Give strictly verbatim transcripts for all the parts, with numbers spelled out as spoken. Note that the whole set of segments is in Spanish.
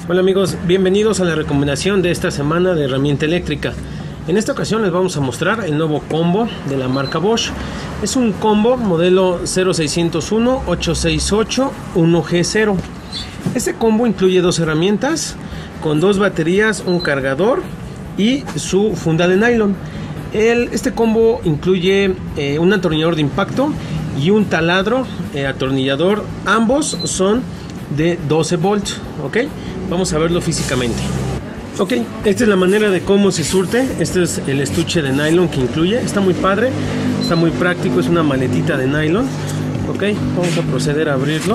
Hola amigos, bienvenidos a la recomendación de esta semana de herramienta eléctrica. En esta ocasión les vamos a mostrar el nuevo combo de la marca Bosch. Es un combo modelo cero seiscientos uno ocho seis ocho uno G cero. Este combo incluye dos herramientas con dos baterías, un cargador y su funda de nylon. El, este combo incluye eh, un atornillador de impacto y un taladro eh, atornillador. Ambos son de doce volts. Ok, vamos a verlo físicamente. Ok, esta es la manera de cómo se surte. Este es el estuche de nylon que incluye. Está muy padre, está muy práctico. Es una maletita de nylon. Ok, vamos a proceder a abrirlo.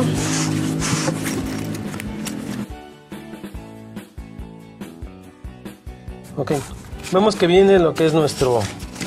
Ok, vemos que viene lo que es nuestro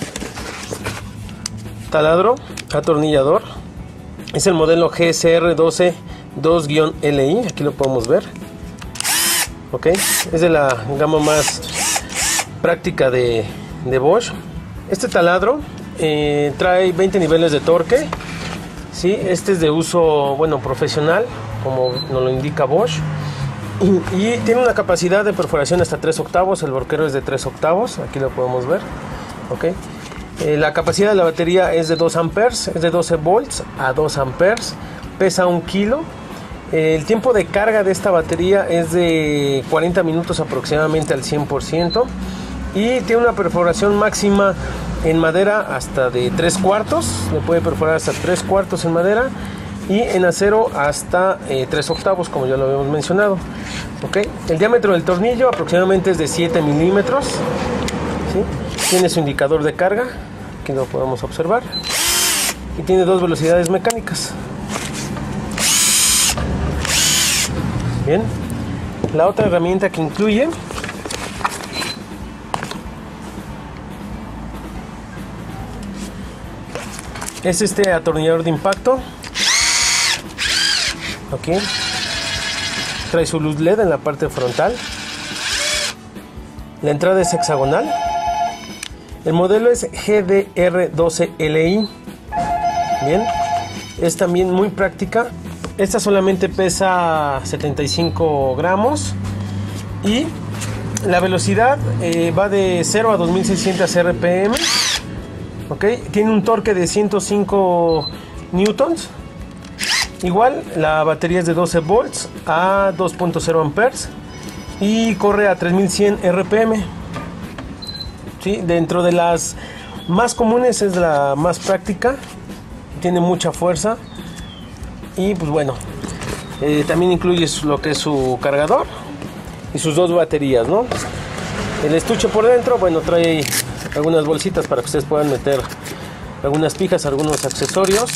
taladro atornillador. Es el modelo G C R doce dos L I, aquí lo podemos ver. Ok, es de la gama más práctica de, de Bosch. Este taladro eh, trae veinte niveles de torque. ¿Sí? Este es de uso, bueno, profesional, como nos lo indica Bosch. Y, y tiene una capacidad de perforación hasta tres octavos. El borquero es de tres octavos, aquí lo podemos ver. Ok, eh, la capacidad de la batería es de dos amperes, es de doce volts a dos amperes. Pesa un kilo. El tiempo de carga de esta batería es de cuarenta minutos aproximadamente al cien por ciento. Y tiene una perforación máxima en madera hasta de tres cuartos. Le puede perforar hasta tres cuartos en madera. Y en acero hasta eh, tres octavos, como ya lo habíamos mencionado. Okay. El diámetro del tornillo aproximadamente es de siete milímetros. ¿Sí? Tiene su indicador de carga, aquí lo podemos observar. Y tiene dos velocidades mecánicas. Bien, la otra herramienta que incluye es este atornillador de impacto. Ok, trae su luz L E D en la parte frontal. La entrada es hexagonal. El modelo es G D R doce L I. Bien, es también muy práctica. Esta solamente pesa setenta y cinco gramos y la velocidad eh, va de cero a dos mil seiscientos R P M. Okay. Tiene un torque de ciento cinco newtons. Igual la batería es de doce volts a dos punto cero amperes y corre a tres mil cien R P M. ¿Sí? Dentro de las más comunes es la más práctica. Tiene mucha fuerza. Y pues bueno, eh, también incluye lo que es su cargador y sus dos baterías, ¿no? El estuche por dentro, bueno, trae algunas bolsitas para que ustedes puedan meter algunas pijas, algunos accesorios.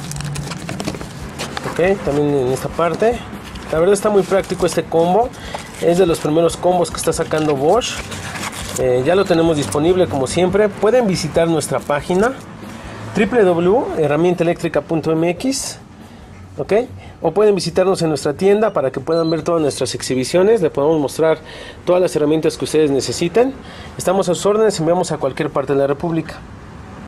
Ok, también en esta parte. La verdad está muy práctico este combo. Es de los primeros combos que está sacando Bosch. Eh, ya lo tenemos disponible como siempre. Pueden visitar nuestra página doble u doble u doble u punto herramienta eléctrica punto m x. ¿Ok? O pueden visitarnos en nuestra tienda para que puedan ver todas nuestras exhibiciones. Le podemos mostrar todas las herramientas que ustedes necesiten. Estamos a sus órdenes, enviamos a cualquier parte de la República.